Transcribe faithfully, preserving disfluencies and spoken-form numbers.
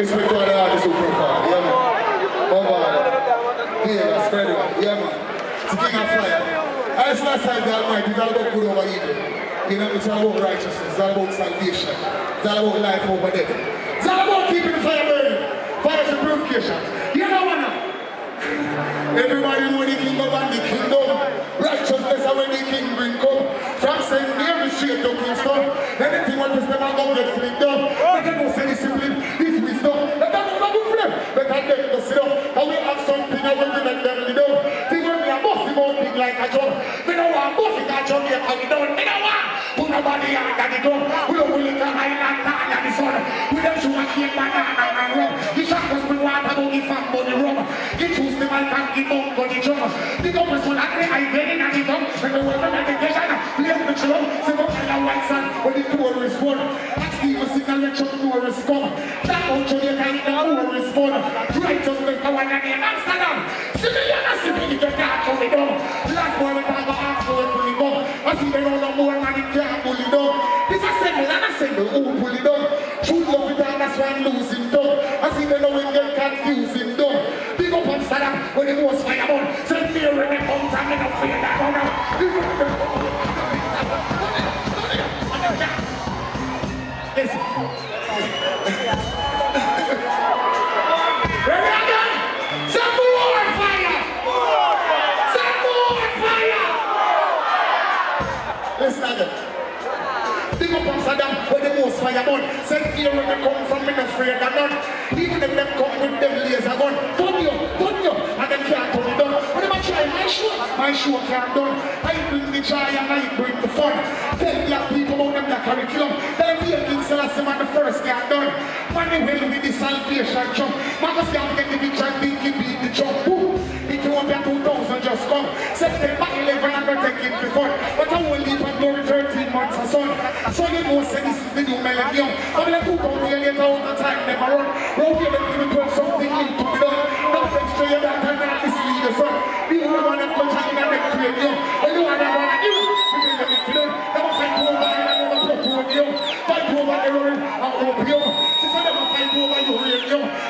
Respect to all the artists who perform, yeah man. Over all. Yeah, spread it out, yeah man. It's the King of Fire. As last time the Almighty, it's all about good over evil. You know, it's all about righteousness, it's all about salvation. It's all about life over death. It's all about keeping the fire burning. Fire is a purification. You know what now? Everybody know the kingdom and the kingdom. Righteousness are when the king bring come. From Saint Mary straight to Kingston. Anything what is them and go get flipped up. Let them know say discipline is wisdom. Let them know that do flip. Let them get to sit up. And we have something that will make them lead up. Think when we are busting out big like a drum. We don't want busting a drum here and we don't. We don't want put nobody on the drum. We don't will it a island down at the sun. We don't show a cake banana and rum. The shackles will want to go give fat money rum. Get choose the man and give up for the drum. The double soul and the eye very and the drum. When the world of meditation, we have the drum. So go tell a white son when the tourist one. That's the music and lecture the tourist come. That out to the kind of tourist one. Righteousness the one that in Amsterdam. See me and I see me if you can't show me down. Last boy we talk about ask for it pull it down. I see they don't know more and it can't pull it down. This a symbol and a symbol who pull it down. True love it and that's why I'm losing down. I see they know we get confusing down. Big up Amsterdam when the most fire burn. Send me a ring and comes and me no fear that one now. Listen. Ready again? Some more fire! Some more fire! Listen again. Big up Amsterdam where the most fire burn. Send here when they come from me no afraid of none. Even if them come with them laser gun. Turn you, turn you, and them can't turn it down. When them a try my show, my show can't done. I bring the joy and I bring the fun. Tell black people about them that curriculum. Tell them the King Selassie man the first can't done. Money will with the salvation jump. Marcus can't get the picture and think he beat the jump. Boom! If you want that two thousand just come. September eleventh I'm gonna take it before. But I won't leave and glory thirteen months of sun. So you know say this is the new millennium. I'm like two thousand years later all the time never run. Round here they give it something need to be done. Don't take straight your back and not mislead the sun. The only one that comes in and they create you. When you want that one you, we can get it for them. Never fight over and never talk over you. Fight over error and over you. Since I never fight over you, you.